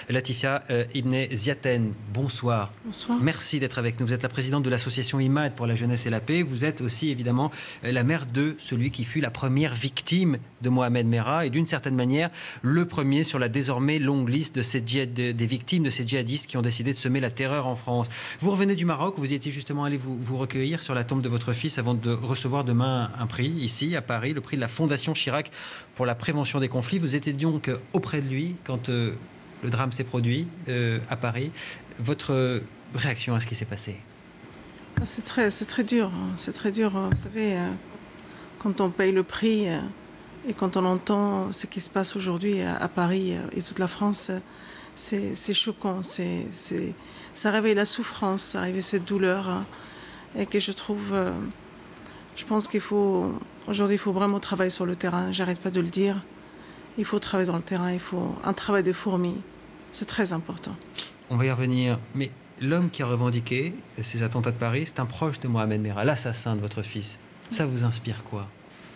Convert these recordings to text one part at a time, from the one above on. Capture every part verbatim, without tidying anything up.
Latifia euh, Ibn Ziaten, bonsoir. Bonsoir. Merci d'être avec nous. Vous êtes la présidente de l'association IMAD pour la jeunesse et la paix. Vous êtes aussi évidemment la mère de celui qui fut la première victime de Mohamed Merah et d'une certaine manière le premier sur la désormais longue liste de ces djihad, de, des victimes de ces djihadistes qui ont décidé de semer la terreur en France. Vous revenez du Maroc, vous y étiez justement allé vous, vous recueillir sur la tombe de votre fils avant de recevoir demain un prix ici à Paris, le prix de la Fondation Chirac pour la prévention des conflits. Vous étiez donc auprès de lui quand euh, le drame s'est produit euh, à Paris. Votre réaction à ce qui s'est passé? C'est très, c'est très dur. C'est très dur. Vous savez, euh, quand on paye le prix euh, et quand on entend ce qui se passe aujourd'hui à, à Paris euh, et toute la France, euh, c'est choquant. C'est, c'est, ça réveille la souffrance, ça réveille cette douleur. Hein, et que je trouve... Euh, je pense qu'il faut... Aujourd'hui, il faut vraiment travailler sur le terrain. J'arrête pas de le dire. Il faut travailler dans le terrain. Il faut un travail de fourmi. C'est très important. On va y revenir. Mais l'homme qui a revendiqué ces attentats de Paris, c'est un proche de Mohamed Merah, l'assassin de votre fils. Ça vous inspire quoi?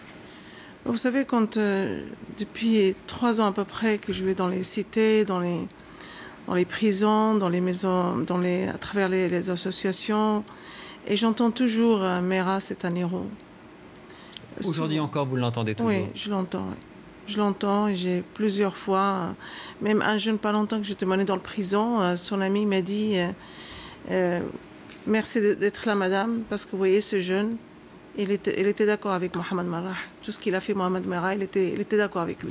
Vous savez, quand euh, depuis trois ans à peu près que je vais dans les cités, dans les, dans les prisons, dans les maisons, dans les, à travers les, les associations, et j'entends toujours euh, Merah, c'est un héros. Aujourd'hui encore, vous l'entendez toujours? Oui, je l'entends. Oui. Je l'entends et j'ai plusieurs fois, euh, même un jeune pas longtemps que j'étais menée dans le prison, euh, son ami m'a dit euh, euh, merci d'être là, madame, parce que vous voyez ce jeune, il était, il était d'accord avec Mohamed Merah. Tout ce qu'il a fait, Mohamed Merah, il était, il était d'accord avec lui.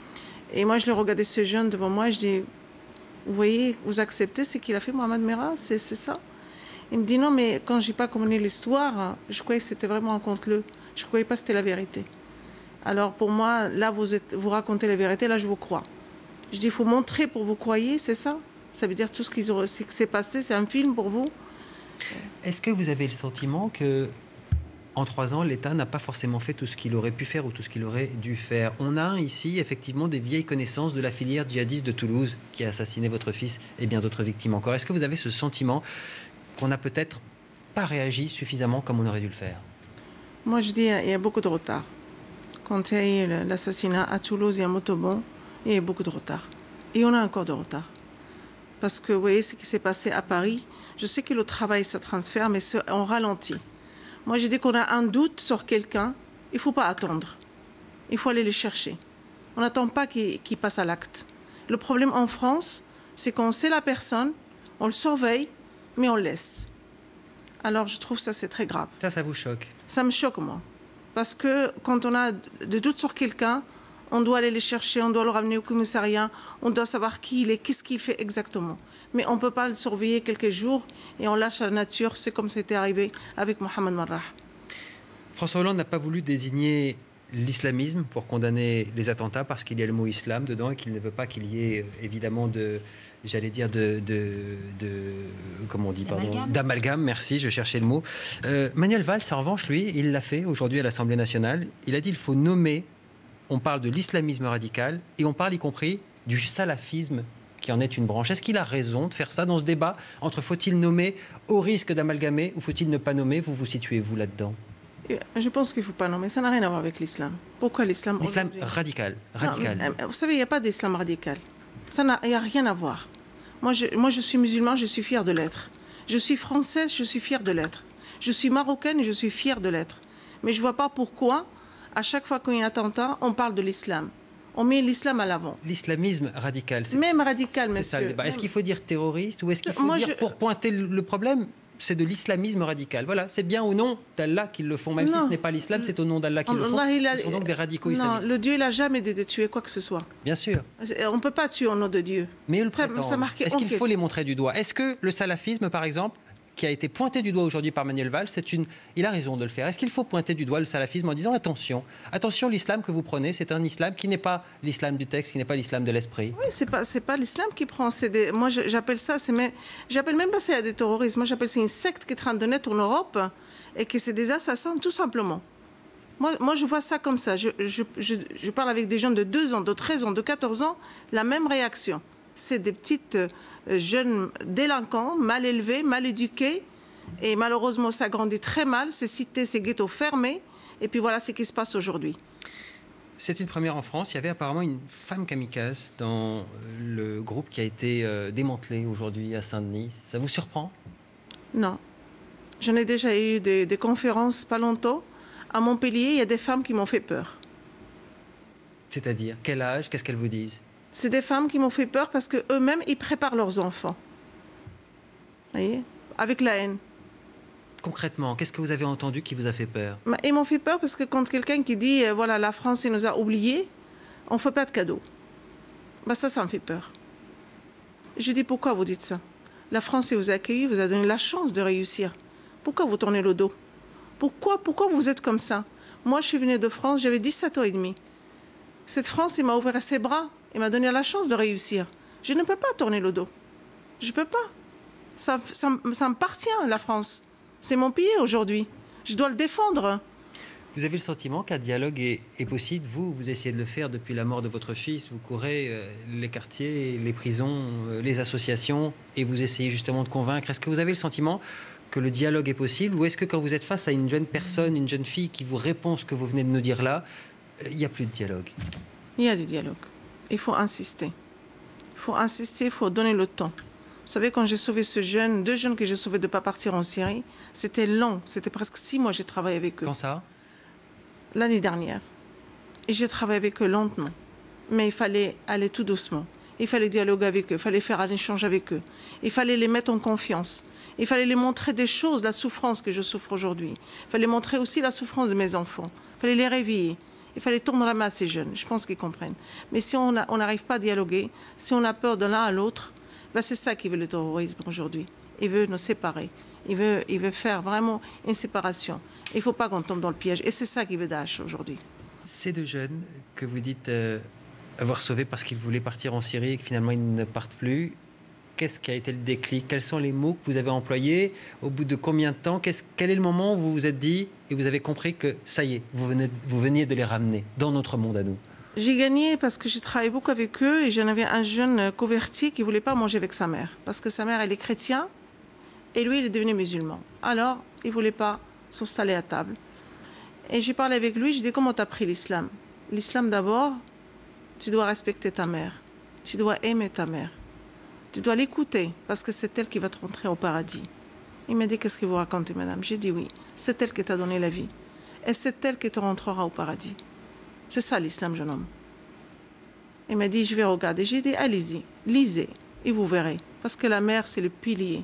Et moi, je l'ai regardé ce jeune devant moi et je dis, vous voyez, vous acceptez ce qu'il a fait, Mohamed Merah, c'est ça? Il me dit non, mais quand j'ai pas communiqué l'histoire, je croyais que c'était vraiment un conte-le. Je ne croyais pas que c'était la vérité. Alors pour moi, là, vous, êtes, vous racontez la vérité, là, je vous crois. Je dis, il faut montrer pour vous croyez, c'est ça? Ça veut dire tout ce qui s'est passé, c'est un film pour vous? Est-ce que vous avez le sentiment que, en trois ans, l'État n'a pas forcément fait tout ce qu'il aurait pu faire ou tout ce qu'il aurait dû faire? On a ici, effectivement, des vieilles connaissances de la filière djihadiste de Toulouse qui a assassiné votre fils et bien d'autres victimes encore. Est-ce que vous avez ce sentiment qu'on n'a peut-être pas réagi suffisamment comme on aurait dû le faire? Moi, je dis il y a beaucoup de retard. Quand il y a eu l'assassinat à Toulouse et à Montauban, il y a eu beaucoup de retard. Et on a encore de retard. Parce que vous voyez ce qui s'est passé à Paris. Je sais que le travail, ça transfère, mais on ralentit. Moi, je dis qu'on a un doute sur quelqu'un, il ne faut pas attendre. Il faut aller le chercher. On n'attend pas qu'il qu'il passe à l'acte. Le problème en France, c'est qu'on sait la personne, on le surveille, mais on le laisse. Alors, je trouve ça, c'est très grave. Ça, ça vous choque? Ça me choque, moi. Parce que quand on a des doutes sur quelqu'un, on doit aller les chercher, on doit le ramener au commissariat, on doit savoir qui il est, qu'est-ce qu'il fait exactement. Mais on ne peut pas le surveiller quelques jours et on lâche à la nature. C'est comme c'était arrivé avec Mohamed Merah. François Hollande n'a pas voulu désigner l'islamisme pour condamner les attentats parce qu'il y a le mot islam dedans et qu'il ne veut pas qu'il y ait évidemment de... j'allais dire de, de, de comment on dit, pardon, d'amalgame, merci, je cherchais le mot. Euh, Manuel Valls, en revanche, lui, il l'a fait aujourd'hui à l'Assemblée nationale. Il a dit qu'il faut nommer, on parle de l'islamisme radical et on parle y compris du salafisme qui en est une branche. Est-ce qu'il a raison de faire ça dans ce débat entre faut-il nommer au risque d'amalgamer ou faut-il ne pas nommer? Vous vous situez, vous, là-dedans? Je pense qu'il ne faut pas nommer. Ça n'a rien à voir avec l'islam. Pourquoi l'islam? L'islam radical. radical. Non, vous savez, il n'y a pas d'islam radical. Ça n'a rien à voir. Moi je, moi, je suis musulmane, je suis fière de l'être. Je suis française, je suis fière de l'être. Je suis marocaine et je suis fière de l'être. Mais je ne vois pas pourquoi, à chaque fois qu'il y a un attentat, on parle de l'islam. On met l'islam à l'avant. L'islamisme radical. Même radical, monsieur. Est-ce qu'il faut dire terroriste ou est-ce qu'il faut moi, dire, je... pour pointer le problème, c'est de l'islamisme radical? Voilà, c'est bien au nom d'Allah qu'ils le font. Même non. si ce n'est pas l'islam, c'est au nom d'Allah qu'ils le font. A... Ce sont donc des radicaux non, islamistes. Le Dieu, il n'a jamais de, de tuer quoi que ce soit. Bien sûr. On ne peut pas tuer au nom de Dieu. Mais le ça, ça Est-ce qu'il faut les montrer du doigt? Est-ce que le salafisme, par exemple, qui a été pointé du doigt aujourd'hui par Manuel Valls, c'est une... il a raison de le faire. Est-ce qu'il faut pointer du doigt le salafisme en disant attention, attention, l'islam que vous prenez, c'est un islam qui n'est pas l'islam du texte, qui n'est pas l'islam de l'esprit? Oui, c'est pas, c'est pas l'islam qui prend. Des... Moi, j'appelle ça, mais... j'appelle même pas ça des terroristes. Moi, j'appelle ça une secte qui est en train de naître en Europe et que c'est des assassins, tout simplement. Moi, moi, je vois ça comme ça. Je, je, je, je parle avec des jeunes de deux ans, de treize ans, de quatorze ans, la même réaction. C'est des petites euh, jeunes délinquants, mal élevés, mal éduqués. Et malheureusement, ça grandit très mal. Ces cités, ces ghettos fermés. Et puis voilà ce qui se passe aujourd'hui. C'est une première en France. Il y avait apparemment une femme kamikaze dans le groupe qui a été euh, démantelé aujourd'hui à Saint-Denis. Ça vous surprend? Non. J'en ai déjà eu des, des conférences pas longtemps. À Montpellier, il y a des femmes qui m'ont fait peur. C'est-à-dire, quel âge? Qu'est-ce qu'elles vous disent? C'est des femmes qui m'ont fait peur parce qu'eux-mêmes, ils préparent leurs enfants. Vous voyez? Avec la haine. Concrètement, qu'est-ce que vous avez entendu qui vous a fait peur? Ils m'ont fait peur parce que quand quelqu'un qui dit euh, voilà, la France il nous a oubliés, on ne fait pas de cadeaux. Bah, ça, ça me fait peur. Je dis pourquoi vous dites ça? La France elle vous a accueilli, vous a donné la chance de réussir. Pourquoi vous tournez le dos? Pourquoi, pourquoi vous êtes comme ça? Moi, je suis venue de France, j'avais dix-sept ans et demi. Cette France, il m'a ouvert ses bras, il m'a donné la chance de réussir. Je ne peux pas tourner le dos. Je ne peux pas. Ça, ça, ça m'appartient, la France. C'est mon pays aujourd'hui. Je dois le défendre. Vous avez le sentiment qu'un dialogue est, est possible? Vous, vous essayez de le faire depuis la mort de votre fils. Vous courez euh, les quartiers, les prisons, euh, les associations, et vous essayez justement de convaincre. Est-ce que vous avez le sentiment que le dialogue est possible? Ou est-ce que quand vous êtes face à une jeune personne, une jeune fille qui vous répond ce que vous venez de nous dire là, il euh, n'y a plus de dialogue? Il y a du dialogue. Il faut insister. Il faut insister, il faut donner le temps. Vous savez, quand j'ai sauvé ce jeune, deux jeunes que j'ai sauvés de ne pas partir en Syrie, c'était long. C'était presque six mois que j'ai travaillé avec eux. Quand ça? L'année dernière. Et j'ai travaillé avec eux lentement. Mais il fallait aller tout doucement. Il fallait dialoguer avec eux. Il fallait faire un échange avec eux. Il fallait les mettre en confiance. Il fallait les montrer des choses, la souffrance que je souffre aujourd'hui. Il fallait montrer aussi la souffrance de mes enfants. Il fallait les réveiller. Il fallait tendre la main à ces jeunes. Je pense qu'ils comprennent. Mais si on n'arrive pas à dialoguer, si on a peur de l'un à l'autre, ben c'est ça qui veut le terrorisme aujourd'hui. Il veut nous séparer. Il veut, il veut faire vraiment une séparation. Il ne faut pas qu'on tombe dans le piège. Et c'est ça qui veut Daesh aujourd'hui. Ces deux jeunes que vous dites euh, avoir sauvés parce qu'ils voulaient partir en Syrie et que finalement ils ne partent plus, qu'est-ce qui a été le déclic? Quels sont les mots que vous avez employés? Au bout de combien de temps? Quel est le moment où vous vous êtes dit et vous avez compris que ça y est, vous, venez, vous veniez de les ramener dans notre monde à nous? J'ai gagné parce que j'ai travaillé beaucoup avec eux et j'en avais un jeune converti qui ne voulait pas manger avec sa mère. Parce que sa mère, elle est chrétienne et lui, il est devenu musulman. Alors, il ne voulait pas s'installer à table. Et j'ai parlé avec lui, j'ai dit, comment tu as pris l'islam? L'islam d'abord, tu dois respecter ta mère. Tu dois aimer ta mère. Tu dois l'écouter parce que c'est elle qui va te rentrer au paradis. Il m'a dit, qu'est-ce que vous racontez, madame? J'ai dit, oui, c'est elle qui t'a donné la vie. Et c'est elle qui te rentrera au paradis. C'est ça l'islam, jeune homme. Il m'a dit, je vais regarder. J'ai dit, allez-y, lisez, et vous verrez. Parce que la mère, c'est le pilier.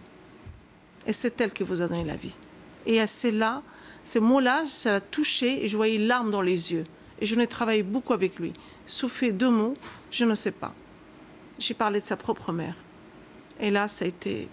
Et c'est elle qui vous a donné la vie. Et c'est là, ces mots-là, ça l'a touché, et je voyais larmes dans les yeux. Et je n'ai travaillé beaucoup avec lui. Sauf fait deux mots, je ne sais pas. J'ai parlé de sa propre mère. Et là, ça a été...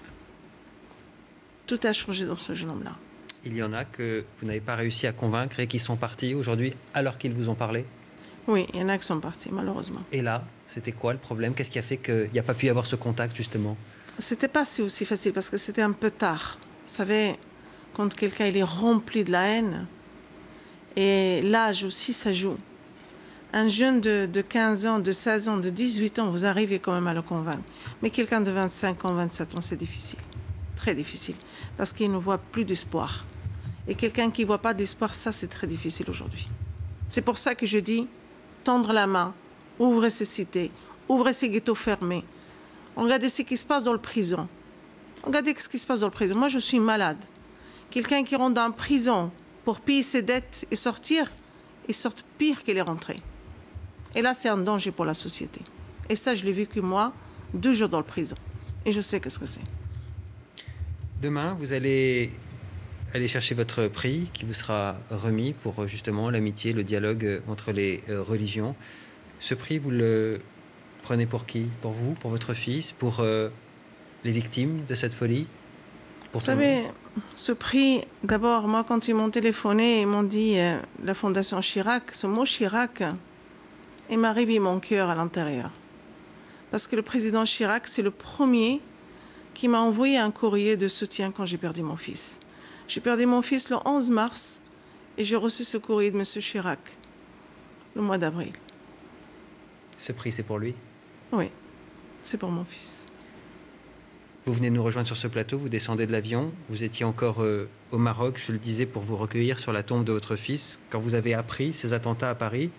Tout a changé dans ce jeune homme-là. Il y en a que vous n'avez pas réussi à convaincre et qui sont partis aujourd'hui alors qu'ils vous ont parlé? Oui, il y en a qui sont partis, malheureusement. Et là, c'était quoi le problème? Qu'est-ce qui a fait qu'il n'y a pas pu y avoir ce contact, justement? C'était pas si aussi facile parce que c'était un peu tard. Vous savez, quand quelqu'un il est rempli de la haine, et l'âge aussi, ça joue. Un jeune de, de quinze ans, de seize ans, de dix-huit ans, vous arrivez quand même à le convaincre. Mais quelqu'un de vingt-cinq ans, vingt-sept ans, c'est difficile. Très difficile. Parce qu'il ne voit plus d'espoir. Et quelqu'un qui ne voit pas d'espoir, ça, c'est très difficile aujourd'hui. C'est pour ça que je dis, tendre la main, ouvrez ces cités, ouvrez ces ghettos fermés. Regardez ce qui se passe dans le prison. Regardez ce qui se passe dans le prison. Moi, je suis malade. Quelqu'un qui rentre dans une prison pour payer ses dettes et sortir, il sort pire qu'il est rentré. Et là, c'est un danger pour la société. Et ça, je l'ai vécu, moi, deux jours dans le prison. Et je sais qu'est-ce que c'est. Demain, vous allez aller chercher votre prix qui vous sera remis pour justement l'amitié, le dialogue entre les religions. Ce prix, vous le prenez pour qui? Pour vous, pour votre fils, pour euh, les victimes de cette folie? Pour vous savez, ce prix, d'abord, moi, quand ils m'ont téléphoné, ils m'ont dit euh, la Fondation Chirac, ce mot Chirac, il m'a réveillé mon cœur à l'intérieur. Parce que le président Chirac, c'est le premier qui m'a envoyé un courrier de soutien quand j'ai perdu mon fils. J'ai perdu mon fils le onze mars et j'ai reçu ce courrier de M. Chirac le mois d'avril. Ce prix, c'est pour lui? Oui, c'est pour mon fils. Vous venez de nous rejoindre sur ce plateau, vous descendez de l'avion, vous étiez encore euh, au Maroc, je le disais, pour vous recueillir sur la tombe de votre fils. Quand vous avez appris ces attentats à Paris,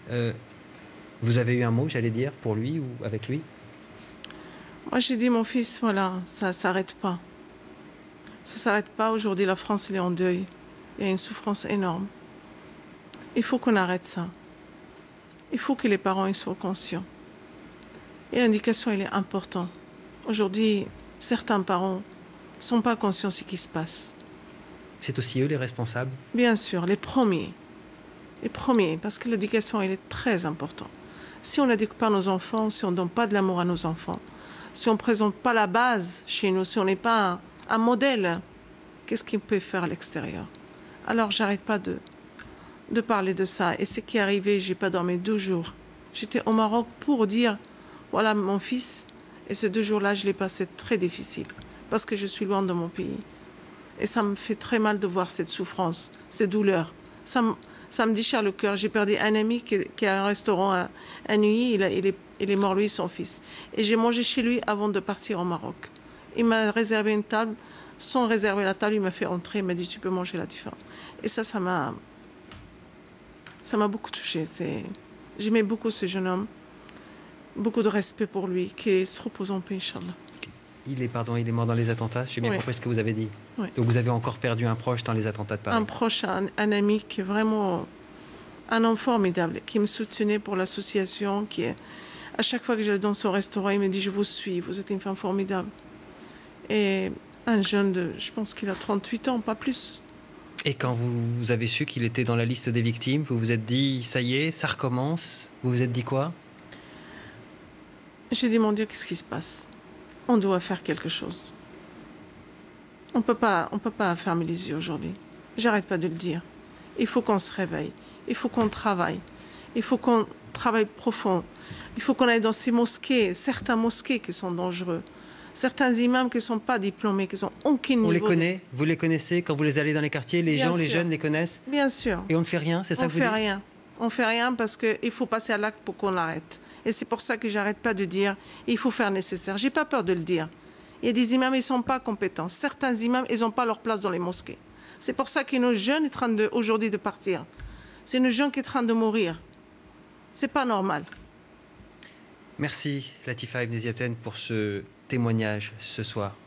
Euh, vous avez eu un mot, j'allais dire, pour lui ou avec lui? Moi, j'ai dit, mon fils, voilà, ça ne s'arrête pas. Ça ne s'arrête pas. Aujourd'hui, la France, elle est en deuil. Il y a une souffrance énorme. Il faut qu'on arrête ça. Il faut que les parents ils soient conscients. Et l'indication, elle est importante. Aujourd'hui, certains parents ne sont pas conscients de ce qui se passe. C'est aussi eux les responsables? Bien sûr, les premiers. Les premiers, parce que l'éducation, elle est très importante. Si on n'éduque pas nos enfants, si on ne donne pas de l'amour à nos enfants, si on ne présente pas la base chez nous, si on n'est pas un, un modèle, qu'est-ce qu'on peut faire à l'extérieur? Alors, j'arrête pas de, de parler de ça. Et ce qui est arrivé, je n'ai pas dormi deux jours. J'étais au Maroc pour dire, voilà mon fils. Et ces deux jours-là, je l'ai passé très difficile, parce que je suis loin de mon pays. Et ça me fait très mal de voir cette souffrance, ces douleurs. Ça me, ça me déchire le cœur. J'ai perdu un ami qui, qui a un restaurant à, à Neuilly. Il, a, il, est, il est mort, lui, son fils. Et j'ai mangé chez lui avant de partir au Maroc. Il m'a réservé une table. Sans réserver la table, il m'a fait entrer. Il m'a dit, tu peux manger là, tu fais. Et ça, ça m'a ça m'a beaucoup touchée. J'aimais beaucoup ce jeune homme. Beaucoup de respect pour lui. Qu'il se repose en paix, Inch'Allah. Il est, pardon, il est mort dans les attentats. J'ai bien oui. compris ce que vous avez dit. Oui. Donc vous avez encore perdu un proche dans les attentats de Paris. Un proche, un, un ami qui est vraiment un homme formidable, qui me soutenait pour l'association, qui est, à chaque fois que j'allais dans son restaurant, il me dit, je vous suis, vous êtes une femme formidable. Et un jeune de, je pense qu'il a trente-huit ans, pas plus. Et quand vous avez su qu'il était dans la liste des victimes, vous vous êtes dit, ça y est, ça recommence? Vous vous êtes dit quoi? J'ai dit, mon Dieu, qu'est-ce qui se passe? On doit faire quelque chose. On ne peut pas fermer les yeux aujourd'hui. J'arrête pas de le dire. Il faut qu'on se réveille. Il faut qu'on travaille. Il faut qu'on travaille profond. Il faut qu'on aille dans ces mosquées, certains mosquées qui sont dangereux. Certains imams qui ne sont pas diplômés, qui sont aucun niveau. On les connaît? De... Vous les connaissez? Quand vous les allez dans les quartiers, les Bien gens, sûr. les jeunes les connaissent? Bien sûr. Et on ne fait rien, c'est ça que vous dites? On ne fait rien. On ne fait rien parce qu'il faut passer à l'acte pour qu'on l'arrête. Et c'est pour ça que j'arrête pas de dire, il faut faire nécessaire. J'ai pas peur de le dire. Il y a des imams, ils sont pas compétents. Certains imams, ils n'ont pas leur place dans les mosquées. C'est pour ça que nos jeunes sont en train de, aujourd'hui de partir. C'est nos jeunes qui sont en train de mourir. C'est pas normal. Merci Latifa Ebn Ziaten pour ce témoignage ce soir.